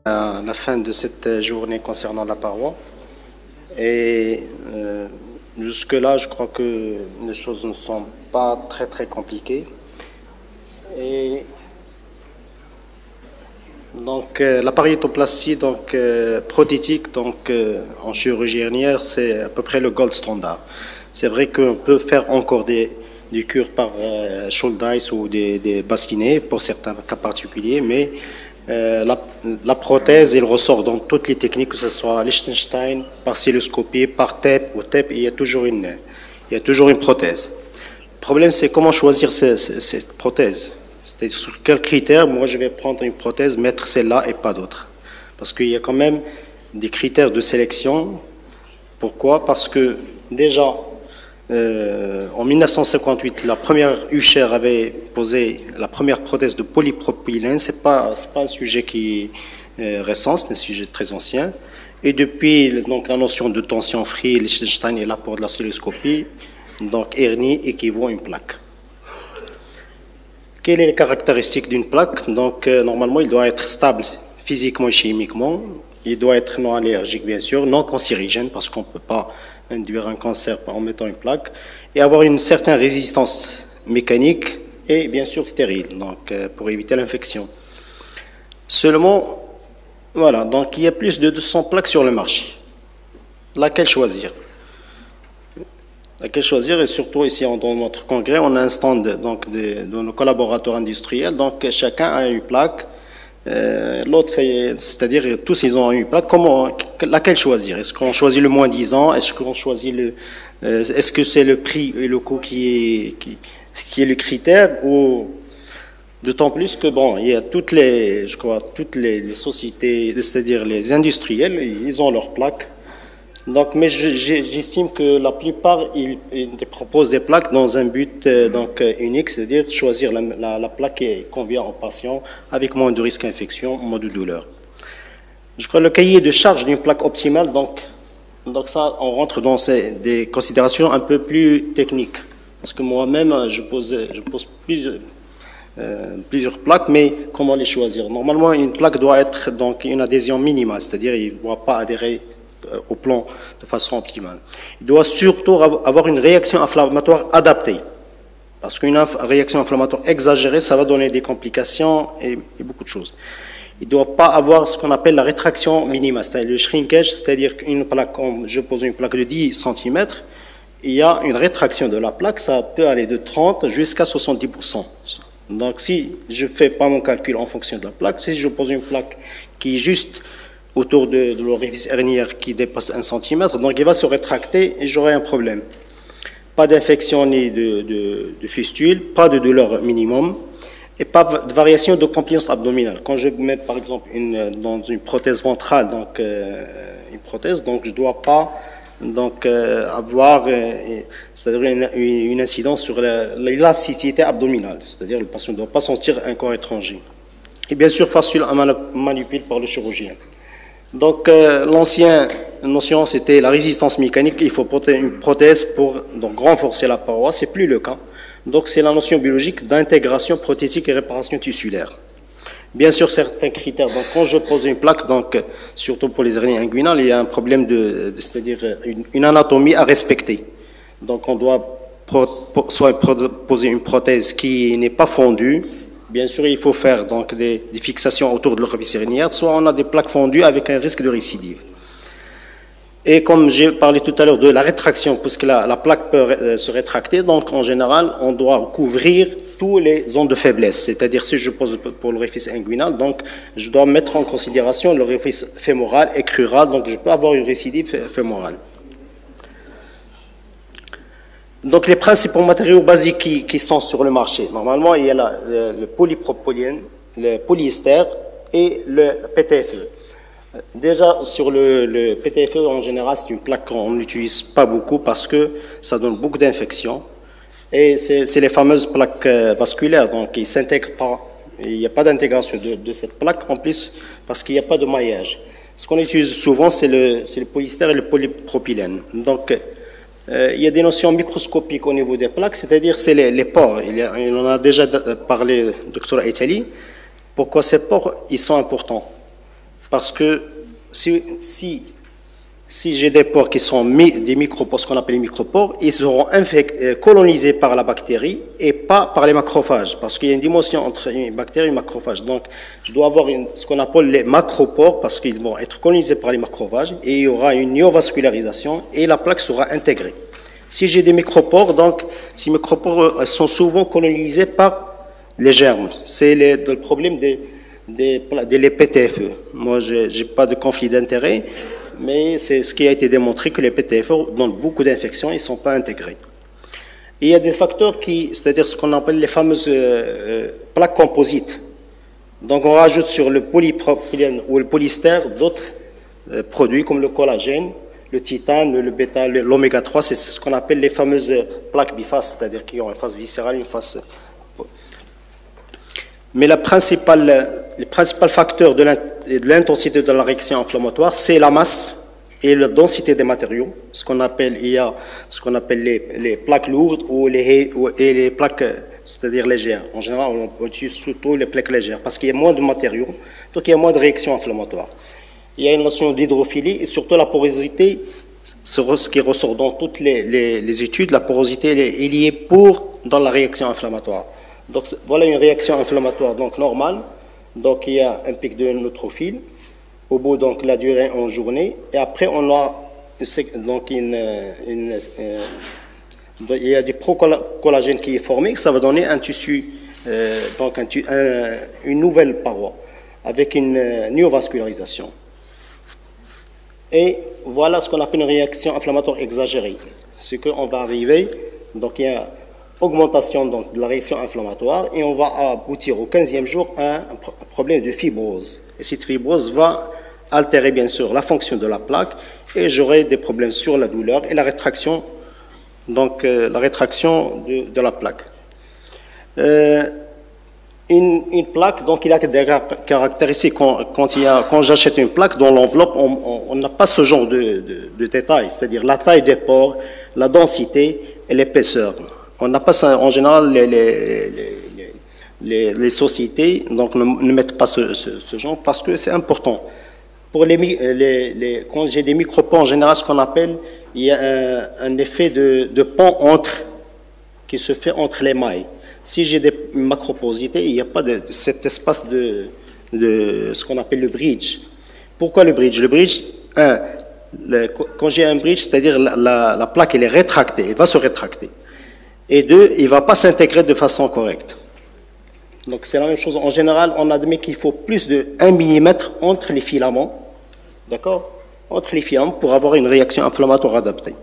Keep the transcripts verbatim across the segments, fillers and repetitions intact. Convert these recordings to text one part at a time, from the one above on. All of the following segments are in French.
À la fin de cette journée concernant la paroi. Et euh, jusque-là, je crois que les choses ne sont pas très très compliquées. Et donc euh, la pariétoplastie donc euh, prothétique donc euh, en chirurgie hernière, c'est à peu près le gold standard. C'est vrai qu'on peut faire encore des, des cures par euh, shoulder ice ou des, des bassinets pour certains cas particuliers, mais Euh, la, la prothèse, il ressort dans toutes les techniques, que ce soit Liechtenstein, par cystoscopie, par T E P ou T E P, il y a toujours une, il y a toujours une prothèse. Le problème, c'est comment choisir ce, ce, cette prothèse. C'est sur quels critères, moi, je vais prendre une prothèse, mettre celle-là et pas d'autres. Parce qu'il y a quand même des critères de sélection. Pourquoi? Parce que déjà, Euh, en mille neuf cent cinquante-huit, la première Usher avait posé la première prothèse de polypropylène. C'est pas, c'est pas un sujet qui est euh, récent, c'est un sujet très ancien. Et depuis, donc, la notion de tension free, Liechtenstein est là pour de la cystoscopie. Donc, hernie équivaut à une plaque. Quelles sont les caractéristiques d'une plaque? Donc, euh, normalement, il doit être stable physiquement et chimiquement. Il doit être non allergique, bien sûr, non cancérigène, parce qu'on ne peut pas induire un cancer en mettant une plaque, et avoir une certaine résistance mécanique et bien sûr stérile, donc euh, pour éviter l'infection. Seulement, voilà, donc il y a plus de deux cents plaques sur le marché. Laquelle choisir? Laquelle choisir? Et surtout ici dans notre congrès, on a un stand donc de, de nos collaborateurs industriels, donc chacun a une plaque. Euh, L'autre, c'est-à-dire tous ils ont une plaque. Comment, laquelle choisir? Est-ce qu'on choisit le moins dix ans? Est-ce qu'on choisit le, euh, est-ce que c'est le prix et le coût qui est, qui, qui est le critère? Ou d'autant plus que bon, il y a toutes les, je crois, toutes les, les sociétés, c'est-à-dire les industriels, ils ont leurs plaques. Donc, mais j'estime que la plupart ils, ils proposent des plaques dans un but euh, donc unique, c'est-à-dire choisir la, la, la plaque qui convient au patient avec moins de risque d'infection, moins de douleur. Je crois que le cahier de charge d'une plaque optimale, donc, donc ça, on rentre dans ces, des considérations un peu plus techniques, parce que moi-même, je pose, je pose plusieurs, euh, plusieurs plaques, mais comment les choisir? Normalement, une plaque doit être donc une adhésion minimale, c'est-à-dire il ne doit pas adhérer au plan de façon optimale. Il doit surtout avoir une réaction inflammatoire adaptée. Parce qu'une réaction inflammatoire exagérée, ça va donner des complications et, et beaucoup de choses. Il ne doit pas avoir ce qu'on appelle la rétraction minimale, c'est-à-dire le shrinkage, c'est-à-dire qu'une plaque, comme je pose une plaque de dix centimètres, il y a une rétraction de la plaque, ça peut aller de trente jusqu'à soixante-dix pour cent. Donc si je ne fais pas mon calcul en fonction de la plaque, si je pose une plaque qui est juste autour de, de l'orifice hernière qui dépasse un centimètre, donc il va se rétracter et j'aurai un problème. Pas d'infection ni de, de, de fistule, pas de douleur minimum et pas de variation de compliance abdominale. Quand je mets par exemple une, dans une prothèse ventrale, donc euh, une prothèse, donc je ne dois pas donc, euh, avoir euh, c'est-à-dire une, une incidence sur l'élasticité abdominale, c'est-à-dire le patient ne doit pas sentir un corps étranger. Et bien sûr facile à manipuler par le chirurgien. Donc, euh, l'ancienne notion, c'était la résistance mécanique. Il faut porter une prothèse pour donc, renforcer la paroi. Ce n'est plus le cas. Donc, c'est la notion biologique d'intégration prothétique et réparation tissulaire. Bien sûr, certains critères. Donc, quand je pose une plaque, donc, surtout pour les hernies inguinales, il y a un problème de, de c'est-à-dire une, une anatomie à respecter. Donc, on doit pro, soit poser une prothèse qui n'est pas fondue. Bien sûr, il faut faire donc des, des fixations autour de l'orifice hernière, soit on a des plaques fondues avec un risque de récidive. Et comme j'ai parlé tout à l'heure de la rétraction, puisque la, la plaque peut euh, se rétracter, donc en général, on doit couvrir tous les zones de faiblesse. C'est-à-dire, si je pose pour l'orifice inguinal, donc je dois mettre en considération l'orifice fémoral et crural, donc je peux avoir une récidive fémorale. Donc, les principaux matériaux basiques qui, qui sont sur le marché, normalement, il y a la, le, le polypropylène, le polyester et le P T F E. Déjà, sur le, le P T F E, en général, c'est une plaque qu'on n'utilise pas beaucoup parce que ça donne beaucoup d'infections. Et c'est les fameuses plaques vasculaires, donc ils ne s'intègrent pas. Il n'y a pas d'intégration de, de cette plaque, en plus, parce qu'il n'y a pas de maillage. Ce qu'on utilise souvent, c'est le, le polyester et le polypropylène. Donc, Euh, il y a des notions microscopiques au niveau des plaques, c'est-à-dire c'est les, les pores. Il, y a, il en a déjà parlé, docteur Aitali. Pourquoi ces pores, ils sont importants? Parce que si, si, si j'ai des pores qui sont mi, des micropores, ce qu'on appelle les micropores, ils seront infect, colonisés par la bactérie et pas par les macrophages, parce qu'il y a une dimension entre une bactérie et un macrophage. Donc, je dois avoir une, ce qu'on appelle les macropores, parce qu'ils vont être colonisés par les macrophages, et il y aura une néovascularisation, et la plaque sera intégrée. Si j'ai des micropores, donc, ces micropores sont souvent colonisés par les germes. C'est le, le problème des, des, des P T F E. Moi, je n'ai pas de conflit d'intérêt, mais c'est ce qui a été démontré que les P T F E donnent beaucoup d'infections, ils ne sont pas intégrés. Et il y a des facteurs qui, c'est-à-dire ce qu'on appelle les fameuses euh, plaques composites. Donc on rajoute sur le polypropylène ou le polystère d'autres euh, produits comme le collagène, le titane, le bêta, l'oméga trois, c'est ce qu'on appelle les fameuses plaques bifaces, c'est-à-dire qui ont une face viscérale et une face... Mais la principale, le principal facteur de l'intensité de la réaction inflammatoire, c'est la masse et la densité des matériaux. Ce qu'on appelle, il y a ce qu'on appelle les, les plaques lourdes ou les, ou, et les plaques, c'est-à-dire légères. En général, on utilise surtout les plaques légères parce qu'il y a moins de matériaux, donc il y a moins de réaction inflammatoire. Il y a une notion d'hydrophilie et surtout la porosité, ce qui ressort dans toutes les, les, les études, la porosité est liée pour dans la réaction inflammatoire. Donc voilà une réaction inflammatoire donc normale. Donc il y a un pic de neutrophile au bout donc la durée en journée et après on a donc une, une, euh, il y a du procollagène qui est formé, ça va donner un tissu euh, donc un, un, une nouvelle paroi avec une euh, néovascularisation. Et voilà ce qu'on appelle une réaction inflammatoire exagérée. Ce qu'on va arriver, donc il y a augmentation donc, de la réaction inflammatoire et on va aboutir au quinzième jour à un problème de fibrose. Et cette fibrose va altérer bien sûr la fonction de la plaque et j'aurai des problèmes sur la douleur et la rétraction, donc euh, la rétraction de, de la plaque. Euh, une, une plaque, donc il a des caractéristiques quand, quand, il y a, quand j'achète une plaque dans l'enveloppe, on n'a pas ce genre de, de, de détails, c'est-à-dire la taille des pores, la densité et l'épaisseur. On n'a pas ça, en général, les, les, les, les, les sociétés donc, ne, ne mettent pas ce, ce, ce genre parce que c'est important. Pour les, les, les, quand j'ai des micropores, en général, ce qu'on appelle, il y a un, un effet de, de pont entre, qui se fait entre les mailles. Si j'ai des macroporosités, il n'y a pas de, de cet espace de, de ce qu'on appelle le bridge. Pourquoi le bridge? Le bridge, un, le, quand j'ai un bridge, c'est-à-dire la, la, la plaque, elle est rétractée, elle va se rétracter. Et deux, il ne va pas s'intégrer de façon correcte. Donc c'est la même chose. En général, on admet qu'il faut plus de un millimètre entre les filaments, d'accord, entre les filaments pour avoir une réaction inflammatoire adaptée.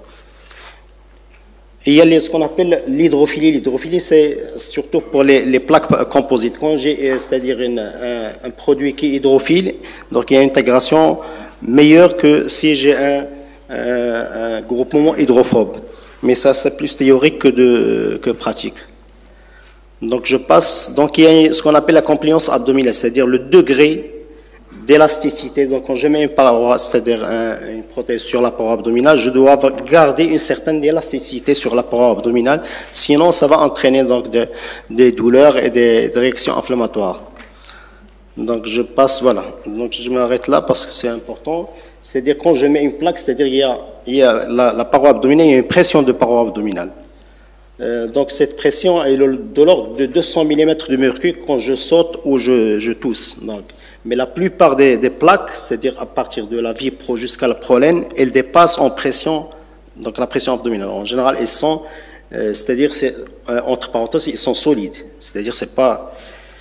Et il y a les, ce qu'on appelle l'hydrophilie. L'hydrophilie, c'est surtout pour les, les plaques composites. Quand j'ai, c'est-à-dire une, un, un produit qui est hydrophile, donc il y a une intégration meilleure que si j'ai un, un, un groupement hydrophobe. Mais ça, c'est plus théorique que, de, que pratique. Donc, je passe. Donc, il y a ce qu'on appelle la compliance abdominale, c'est-à-dire le degré d'élasticité. Donc, quand je mets une paroi, c'est-à-dire un, une prothèse sur la paroi abdominale, je dois garder une certaine élasticité sur la paroi abdominale. Sinon, ça va entraîner donc de, des douleurs et des, des réactions inflammatoires. Donc, je passe, voilà. Donc, je m'arrête là parce que c'est important. C'est-à-dire quand je mets une plaque, c'est-à-dire il y a, il y a la, la paroi abdominale, il y a une pression de paroi abdominale. Euh, donc cette pression est de l'ordre de deux cents millimètres de mercure quand je saute ou je, je tousse. Donc. Mais la plupart des, des plaques, c'est-à-dire à partir de la vipro jusqu'à la prolène, elles dépassent en pression, donc la pression abdominale. En général, elles sont, euh, c'est-à-dire c'est, euh, entre parenthèses, ils sont solides. C'est-à-dire c'est pas...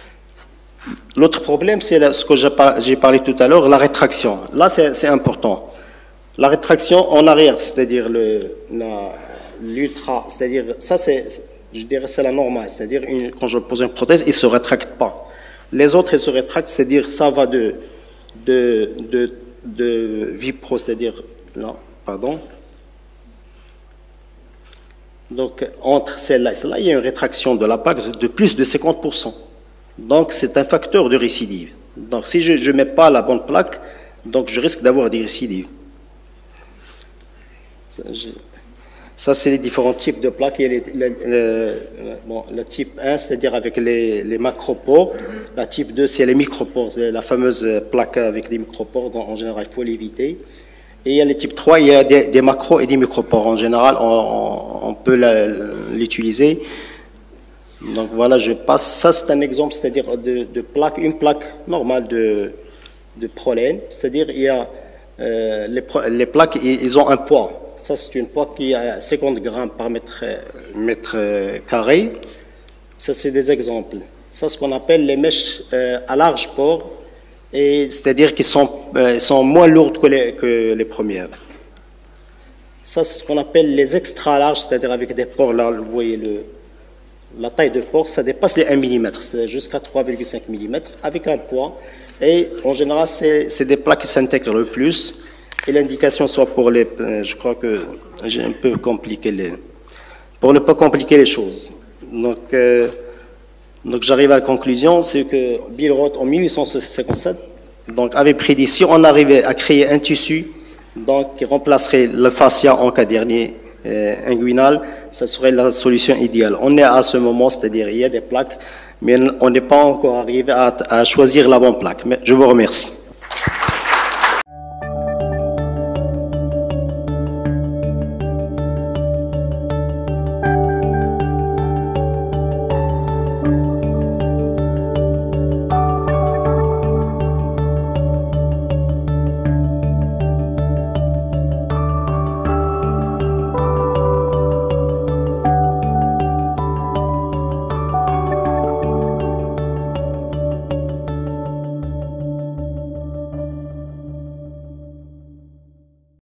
L'autre problème, c'est ce que j'ai parlé tout à l'heure, la rétraction. Là, c'est important. La rétraction en arrière, c'est-à-dire l'ultra, c'est-à-dire, ça, c'est, je dirais, c'est la normale. C'est-à-dire, quand je pose une prothèse, il ne se rétracte pas. Les autres, ils se rétractent, c'est-à-dire, ça va de, de, de, de vipro, c'est-à-dire, non, pardon. Donc, entre celle-là et celle-là, il y a une rétraction de la plaque de plus de cinquante pour cent. Donc, c'est un facteur de récidive. Donc, si je ne mets pas la bonne plaque, donc je risque d'avoir des récidives. Ça, c'est les différents types de plaques. Il y a les, le, le, bon, le type un, c'est-à-dire avec les, les macropores. La type deux, c'est les micropores. C'est la fameuse plaque avec des micropores. Donc, en général, il faut l'éviter. Et il y a le type trois, il y a des, des macros et des micropores. En général, on, on, on peut l'utiliser. Donc voilà, je passe. Ça, c'est un exemple, c'est-à-dire de, de plaque, une plaque normale de, de prolène. C'est-à-dire, il y a euh, les, les plaques, ils ont un poids. Ça, c'est une poids qui a cinquante grammes par mètre, mètre carré. Ça, c'est des exemples. Ça, c'est ce qu'on appelle les mèches euh, à large port, et c'est-à-dire qu'ils sont, euh, sont moins lourdes que les, que les premières. Ça, c'est ce qu'on appelle les extra larges, c'est-à-dire avec des ports, là, vous voyez le, la taille de port, ça dépasse les un millimètre, c'est-à-dire jusqu'à trois virgule cinq millimètres, avec un poids. Et en général, c'est des plaques qui s'intègrent le plus. Et l'indication soit pour les... Je crois que j'ai un peu compliqué les... Pour ne pas compliquer les choses. Donc, euh, donc j'arrive à la conclusion, c'est que Bill Roth, en mille huit cent cinquante-sept, donc, avait prédit, si on arrivait à créer un tissu donc, qui remplacerait le fascia en cas dernier euh, inguinal, ça serait la solution idéale. On est à ce moment, c'est-à-dire il y a des plaques, mais on n'est pas encore arrivé à, à choisir la bonne plaque. Mais je vous remercie.